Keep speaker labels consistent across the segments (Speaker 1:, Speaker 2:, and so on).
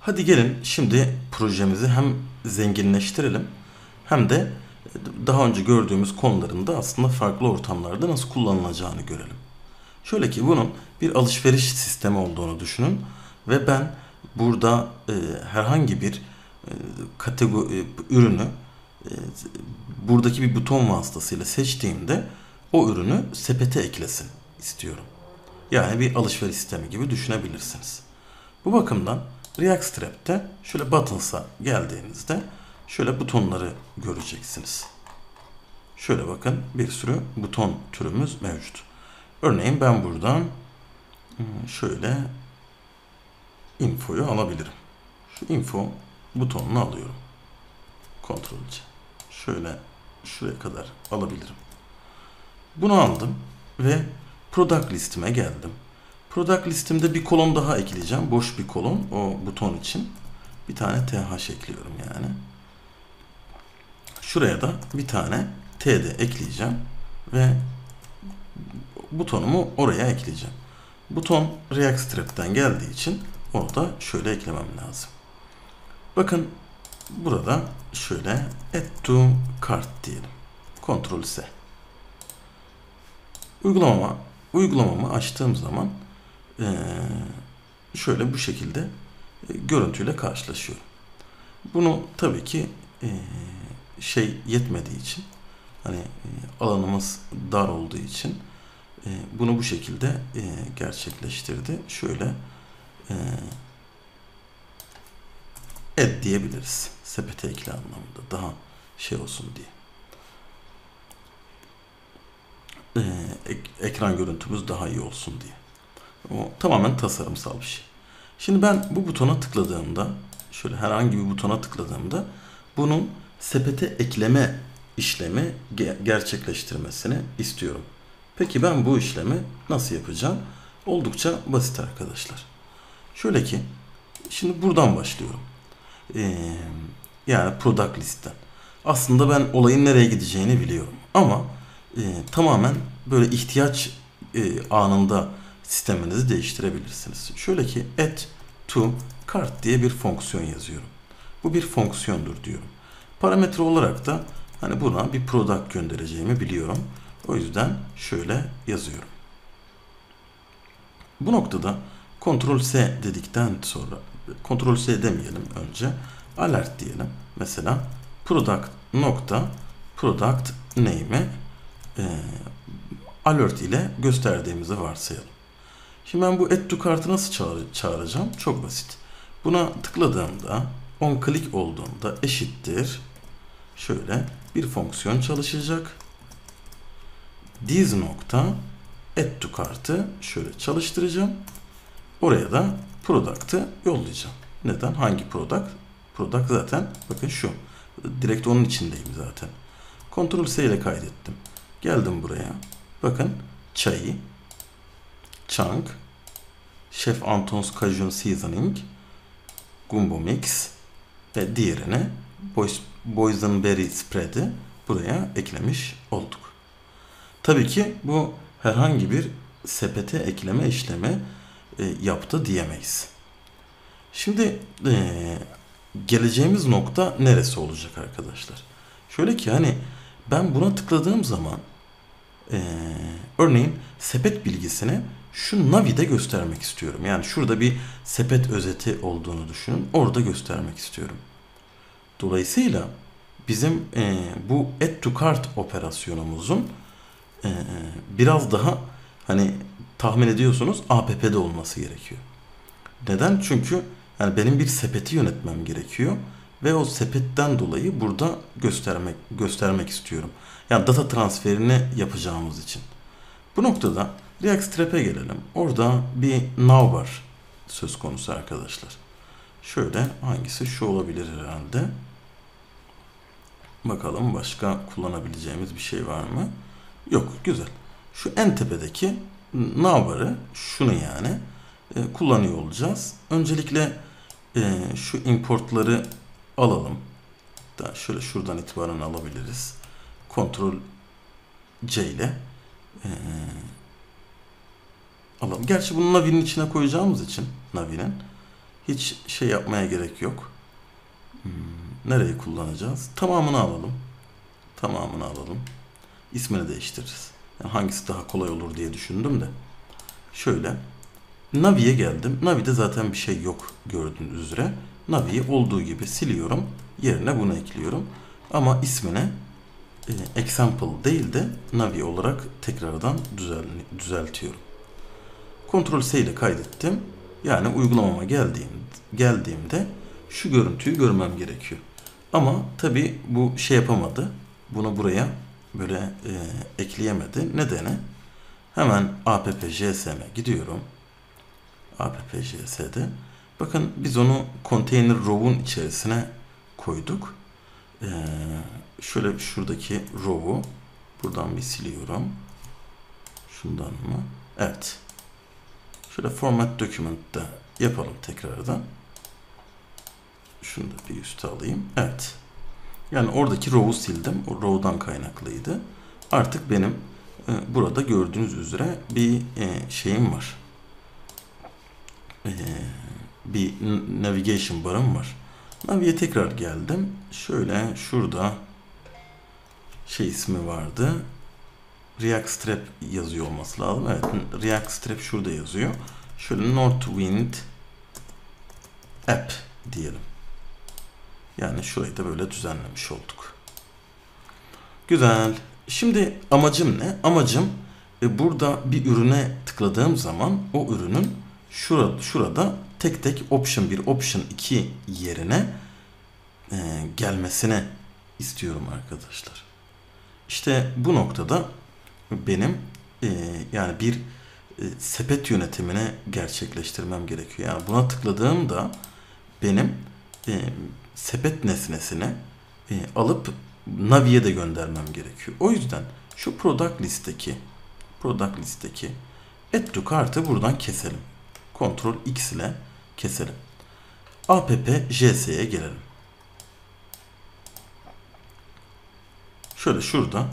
Speaker 1: Hadi gelin şimdi projemizi hem zenginleştirelim hem de daha önce gördüğümüz konuların da aslında farklı ortamlarda nasıl kullanılacağını görelim. Şöyle ki bunun bir alışveriş sistemi olduğunu düşünün ve ben burada herhangi bir kategori ürünü e, buradaki bir buton vasıtasıyla seçtiğimde o ürünü sepete eklesin istiyorum. Yani bir alışveriş sistemi gibi düşünebilirsiniz. Bu bakımdan React Strap'te şöyle Buttons'a geldiğinizde şöyle butonları göreceksiniz. Şöyle bakın, bir sürü buton türümüz mevcut. Örneğin ben buradan şöyle infoyu alabilirim. Şu info butonunu alıyorum. Ctrl C. Şöyle şuraya kadar alabilirim. Bunu aldım ve product listime geldim. Product listimde bir kolon daha ekleyeceğim. Boş bir kolon o buton için. Bir tane th ekliyorum yani. Şuraya da bir tane td ekleyeceğim ve butonumu oraya ekleyeceğim. Buton React Strap'ten geldiği için onu da şöyle eklemem lazım. Bakın burada şöyle add to cart diyelim. Ctrl S. Uygulamamı açtığım zaman şöyle bu şekilde görüntüyle karşılaşıyorum. Bunu tabii ki yetmediği için, hani alanımız dar olduğu için bunu bu şekilde gerçekleştirdi. Şöyle add diyebiliriz. Sepete ekle anlamında, daha olsun diye. Ekran görüntümüz daha iyi olsun diye. O tamamen tasarımsal bir şey. Şimdi ben bu butona tıkladığımda, şöyle herhangi bir butona tıkladığımda bunun sepete ekleme işlemi gerçekleştirmesini istiyorum. Peki ben bu işlemi nasıl yapacağım? Oldukça basit arkadaşlar. Şöyle ki şimdi buradan başlıyorum. Yani product list'ten. Aslında ben olayın nereye gideceğini biliyorum. Ama tamamen böyle ihtiyaç anında sisteminizi değiştirebilirsiniz. Şöyle ki add to cart diye bir fonksiyon yazıyorum. Bu bir fonksiyondur diyorum. Parametre olarak da hani buna bir product göndereceğimi biliyorum. O yüzden şöyle yazıyorum. Bu noktada Ctrl S dedikten sonra, Ctrl S demeyelim önce, alert diyelim. Mesela product name'i alert ile gösterdiğimizi varsayalım. Şimdi ben bu add to cart'ı nasıl çağıracağım? Çok basit. Buna tıkladığımda, on click olduğunda eşittir. Şöyle bir fonksiyon çalışacak. This nokta add to cart'ı şöyle çalıştıracağım. Oraya da product'ı yollayacağım. Neden? Hangi product? Product zaten bakın şu. Direkt onun içindeyim zaten. Ctrl S ile kaydettim. Geldim buraya. Bakın çayı, chunk, Chef Anton's Cajun Seasoning, Gumbo Mix ve diğerini Boysenberry Spread'i buraya eklemiş olduk. Tabii ki bu herhangi bir sepete ekleme işlemi yaptı diyemeyiz. Şimdi geleceğimiz nokta neresi olacak arkadaşlar? Şöyle ki hani ben buna tıkladığım zaman örneğin sepet bilgisini şu Navi'de göstermek istiyorum. Yani şurada bir sepet özeti olduğunu düşünün. Orada göstermek istiyorum. Dolayısıyla bizim bu add to cart operasyonumuzun biraz daha hani tahmin ediyorsunuz APP'de olması gerekiyor. Neden? Çünkü yani benim bir sepeti yönetmem gerekiyor ve o sepetten dolayı burada göstermek istiyorum. Yani data transferini yapacağımız için. Bu noktada React Strap'e gelelim. Orada bir navbar söz konusu arkadaşlar. Şöyle, hangisi? Şu olabilir herhalde. Bakalım başka kullanabileceğimiz bir şey var mı? Yok, güzel. Şu en tepedeki navbarı, şunu yani kullanıyor olacağız. Öncelikle şu importları alalım. Da şöyle şuradan itibaren alabiliriz. Ctrl C ile alalım. Gerçi bunu Navi'nin içine koyacağımız için Navi'nin Hiç şey yapmaya gerek yok. Nereyi kullanacağız? Tamamını alalım. Tamamını alalım. İsmini değiştiririz. Yani hangisi daha kolay olur diye düşündüm de. Şöyle. Navi'ye geldim. Navi'de zaten bir şey yok gördüğünüz üzere. Navi'yi olduğu gibi siliyorum. Yerine bunu ekliyorum. Ama ismine example değil de Navi olarak tekrardan düzeltiyorum. Ctrl S ile kaydettim. Yani uygulamama geldiğimde şu görüntüyü görmem gerekiyor. Ama tabi bu şey yapamadı. Bunu buraya böyle ekleyemedi. Nedeni? Hemen app.jsm'e gidiyorum. app.js'de. Bakın biz onu container row'un içerisine koyduk. Şöyle şuradaki row'u buradan bir siliyorum. Şundan mı? Evet. Şöyle format document'ta yapalım tekrardan. Şunu da bir üste alayım. Evet. Yani oradaki row'u sildim. O row'dan kaynaklıydı. Artık benim burada gördüğünüz üzere bir şeyim var. Bir navigation barım var. Navi'ye tekrar geldim. Şöyle şurada şey ismi vardı. React Strap yazıyor olması lazım. Evet, React Strap şurada yazıyor. Şöyle Northwind App diyelim. Yani şurayı da böyle düzenlemiş olduk. Güzel. Şimdi amacım ne? Amacım burada bir ürüne tıkladığım zaman o ürünün şurada tek tek Option 1, Option 2 yerine gelmesine istiyorum arkadaşlar. İşte bu noktada benim yani bir sepet yönetimini gerçekleştirmem gerekiyor. Yani buna tıkladığımda benim sepet nesnesini alıp Navi'ye de göndermem gerekiyor. O yüzden şu product listeki add to cart'ı buradan keselim. Ctrl X ile keselim. app.js'ye gelelim. Şöyle şurada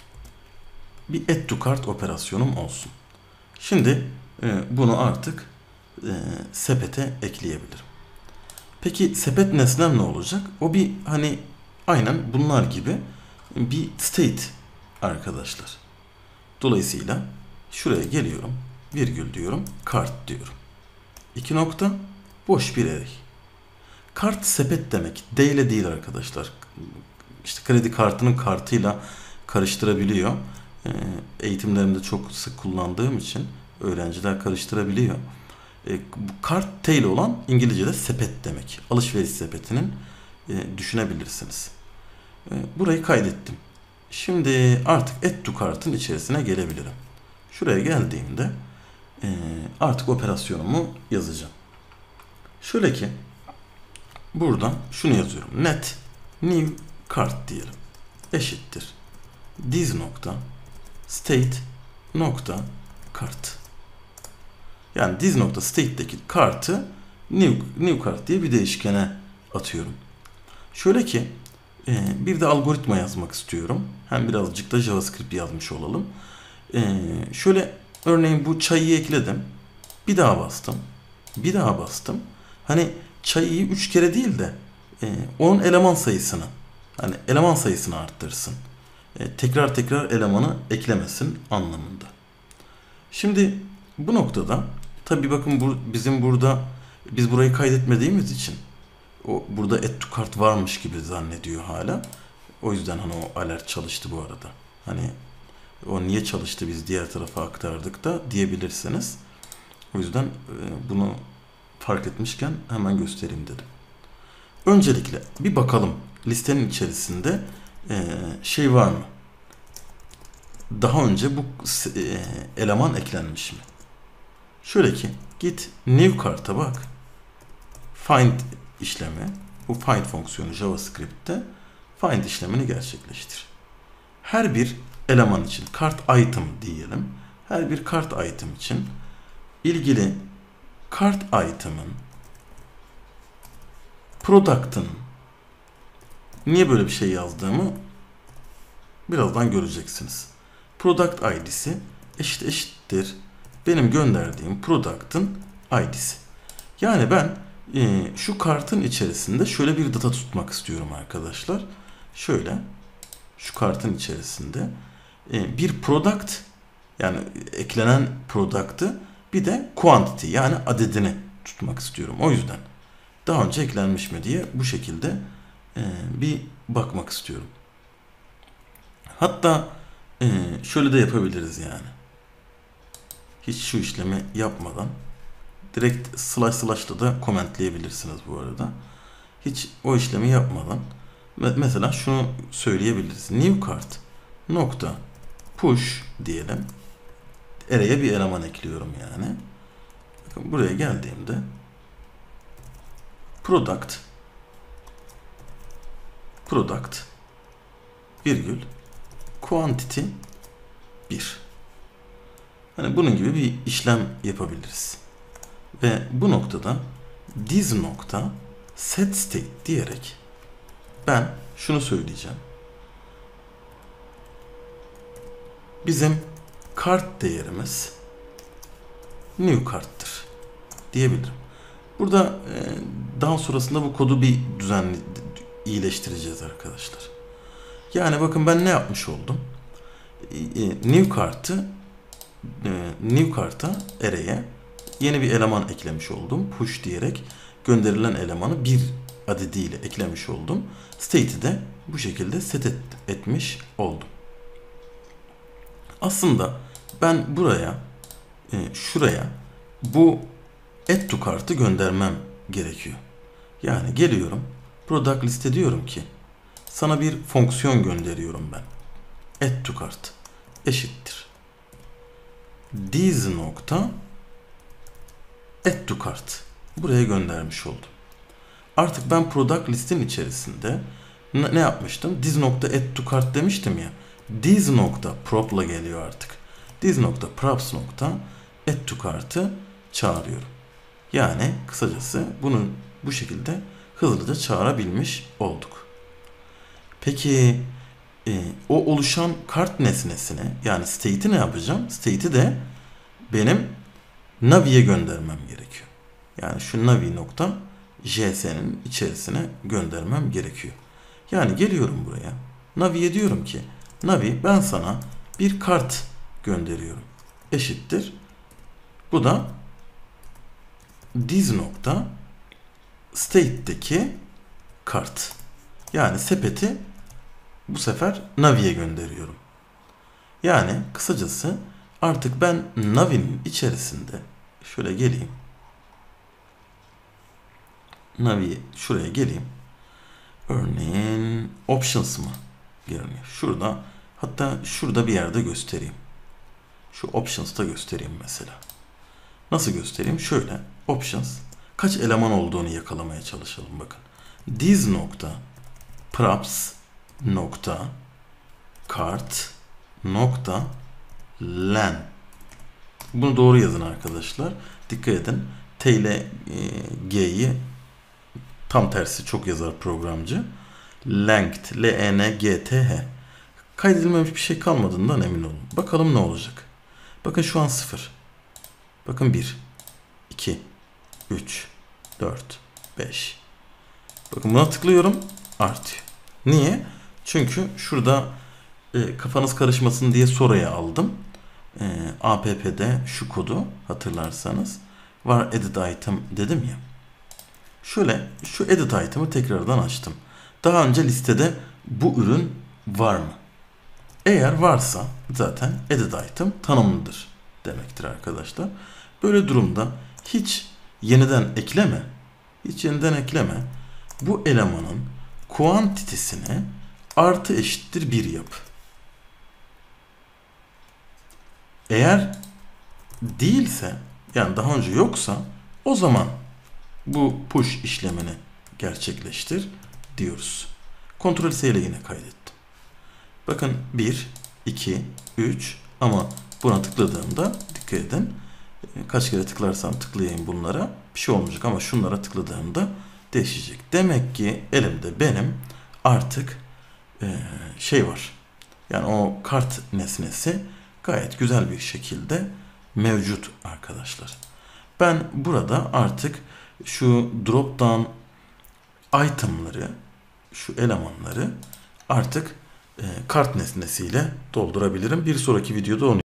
Speaker 1: bir add to cart operasyonum olsun. Şimdi bunu artık sepete ekleyebilirim. Peki sepet nesnem ne olacak? O bir hani aynen bunlar gibi bir state arkadaşlar. Dolayısıyla şuraya geliyorum. Virgül diyorum. Kart diyorum. 2 nokta. Boş bir array. Kart sepet demek. D ile değil arkadaşlar. İşte kredi kartının kartıyla karıştırabiliyor. Eğitimlerimde çok sık kullandığım için öğrenciler karıştırabiliyor. Kart T ile olan İngilizce'de sepet demek. Alışveriş sepetinin düşünebilirsiniz. Burayı kaydettim. Şimdi artık add to cart'ın içerisine gelebilirim. Şuraya geldiğimde artık operasyonumu yazacağım. Şöyle ki buradan şunu yazıyorum. Net new cart diyelim. Eşittir. This nokta state nokta cart. Yani this nokta state'deki kartı new cart diye bir değişkene atıyorum. Şöyle ki bir de algoritma yazmak istiyorum. Hem birazcık da JavaScript yazmış olalım. Şöyle örneğin bu çayı ekledim. Bir daha bastım. Bir daha bastım. Hani çayı 3 kere değil de onun eleman sayısını arttırsın. Tekrar elemanı eklemesin anlamında. Şimdi bu noktada tabii bakın biz burayı kaydetmediğimiz için burada add to cart varmış gibi zannediyor hala. O yüzden hani o alert çalıştı bu arada. Hani o niye çalıştı biz diğer tarafa aktardık da diyebilirsiniz. O yüzden bunu fark etmişken hemen göstereyim dedim. Öncelikle bir bakalım listenin içerisinde şey var mı? Daha önce bu eleman eklenmiş mi? Şöyle ki git new karta bak. Find işlemi. Bu find fonksiyonu JavaScript'te find işlemini gerçekleştir. Her bir eleman için kart item diyelim. Her bir kart item için ilgili kart item'ın product'ın niye böyle bir şey yazdığımı birazdan göreceksiniz. Product ID'si eşittir benim gönderdiğim product'ın ID'si. Yani ben Şu kartın içerisinde şöyle bir data tutmak istiyorum arkadaşlar. Şöyle şu kartın içerisinde bir product, yani eklenen product'ı, bir de quantity yani adedini tutmak istiyorum. O yüzden daha önce eklenmiş mi diye bu şekilde bir bakmak istiyorum. Hatta şöyle de yapabiliriz yani. Hiç şu işlemi yapmadan direkt slash'la da commentleyebilirsiniz bu arada. Hiç o işlemi yapmadan mesela şunu söyleyebiliriz. New card nokta push diyelim. Array'e bir eleman ekliyorum yani. Bakın buraya geldiğimde product virgül quantity 1. Hani bunun gibi bir işlem yapabiliriz. Ve bu noktada this nokta set state diyerek ben şunu söyleyeceğim. Bizim kart değerimiz new karttır diyebilirim. Burada daha sonrasında bu kodu bir iyileştireceğiz arkadaşlar. Yani bakın ben ne yapmış oldum? New kart'a array'e yeni bir eleman eklemiş oldum. Push diyerek gönderilen elemanı bir adediyle eklemiş oldum. State'i de bu şekilde set etmiş oldum. Aslında ben buraya şuraya bu add to kart'ı göndermem gerekiyor. Yani geliyorum product liste diyorum ki sana bir fonksiyon gönderiyorum ben. Add to kart eşittir this nokta add to kart. Buraya göndermiş oldum. Artık ben product listin içerisinde ne yapmıştım? This nokta add to kart demiştim ya. This nokta prop'la geliyor artık. This nokta props nokta add to kart'ı çağırıyorum. Yani kısacası bunu bu şekilde hızlıca çağırabilmiş olduk. Peki o oluşan kart nesnesini yani state'i ne yapacağım? State'i de benim Navi'ye göndermem gerekiyor. Yani şu Navi nokta JS'nin içerisine göndermem gerekiyor. Yani geliyorum buraya. Navi'ye diyorum ki Navi ben sana bir kart gönderiyorum. Eşittir. Bu da this nokta state'deki kart. Yani sepeti bu sefer Navi'ye gönderiyorum. Yani kısacası artık ben Navi'nin içerisinde şöyle geleyim. Navi şuraya geleyim. Örneğin options mı görünüyor? Şurada, hatta şurada bir yerde göstereyim. Şu options'ta göstereyim mesela. Nasıl göstereyim? Şöyle options kaç eleman olduğunu yakalamaya çalışalım bakın. This nokta props nokta kart nokta len. Bunu doğru yazın arkadaşlar. Dikkat edin. T ile G'yi tam tersi çok yazar programcı. Length L-E-N-G-T-H. Kaydedilmemiş bir şey kalmadığından emin olun. Bakalım ne olacak. Bakın şu an 0. Bakın 1, 2, 3, 4, 5. Bakın buna tıklıyorum. Artıyor. Niye? Çünkü şurada kafanız karışmasın diye sonraya aldım. APP'de şu kodu hatırlarsanız var edit item dedim ya. Şöyle şu edit item'ı tekrardan açtım. Daha önce listede bu ürün var mı? Eğer varsa zaten edit item tanımlıdır demektir arkadaşlar. Böyle durumda hiç yeniden ekleme. Hiç yeniden ekleme. Bu elemanın kuantitesini artı eşittir 1 yap. Eğer değilse, yani daha önce yoksa, o zaman bu push işlemini gerçekleştir diyoruz. Ctrl+C ile yine kaydettim. Bakın 1, 2, 3 ama buna tıkladığımda dikkat edin. Kaç kere tıklarsam tıklayayım bunlara bir şey olmayacak ama şunlara tıkladığımda değişecek. Demek ki elimde benim artık şey var. Yani o kart nesnesi gayet güzel bir şekilde mevcut arkadaşlar. Ben burada artık şu drop down itemları, şu elemanları artık kart nesnesiyle doldurabilirim. Bir sonraki videoda onu